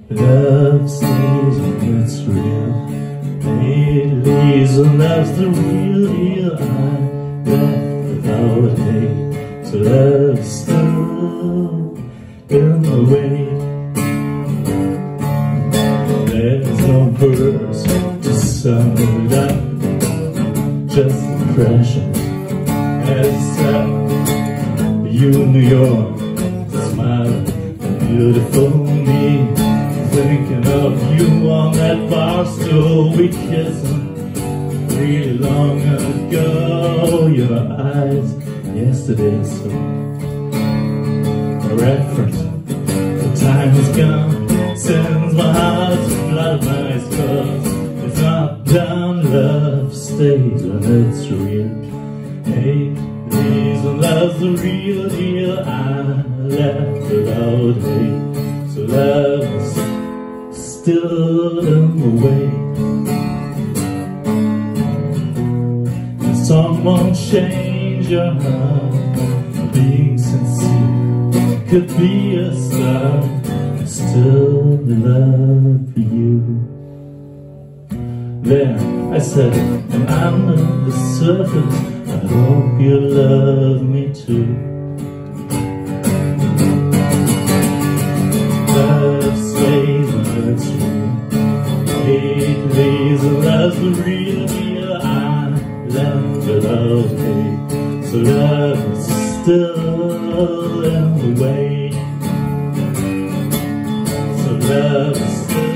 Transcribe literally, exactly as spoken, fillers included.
Love stays when it's real. It leaves and love's the real deal. I left without hate, so love's still in the way. There's no verse to sum it up, just impressions as up. You, New York, smiling, beautiful me, thinking of you on that bar stool we kissed really long ago. Your eyes, yesterday's song, a reference. The time is gone since my heart's blood eyes, cause it's not done. Love stays when it's real. Hey, please, love's the real deal. I left without hate, so love's still in the way. The song won't change your heart. Being sincere could be a start. I still love you. There, I said, and under the surface, I hope you love me too. Love stays when it's real. Hate leaves and love's the real deal. I left without hate, so love is still in the way. So love is still